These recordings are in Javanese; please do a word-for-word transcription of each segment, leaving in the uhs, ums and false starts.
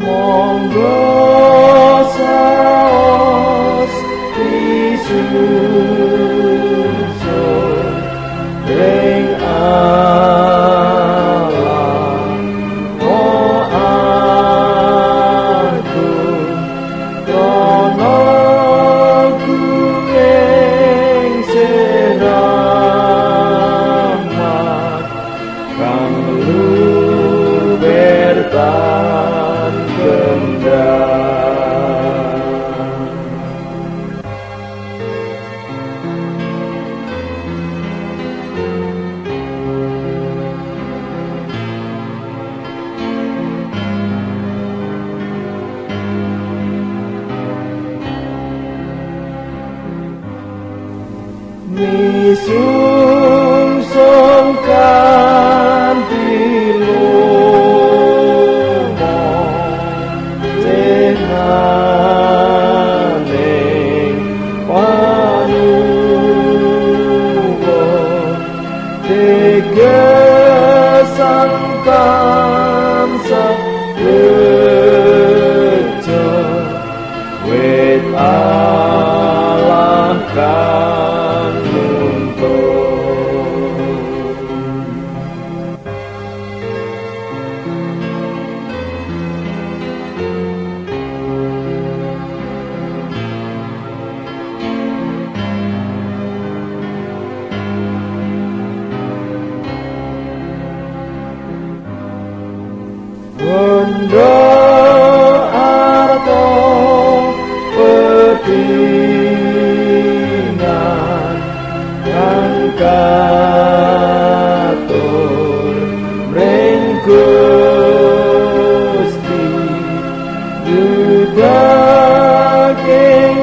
monggo saos pisusun ring alam o aku kono kuing seramat kang lubertan gendang nisung-sung kanthi lumo tenaning panuwun tegesan tansah bejo wit Allah kan Wondo arto pepingan kang katur mring Gusti yudaking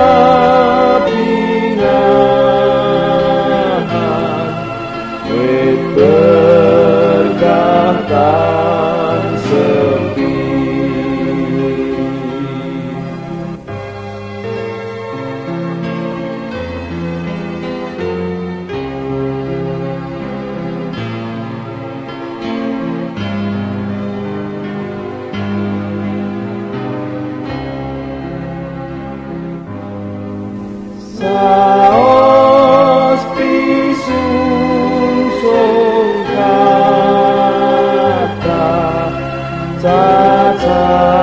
kapingahan wit berkah tan sepi saos pisungsung kata cacat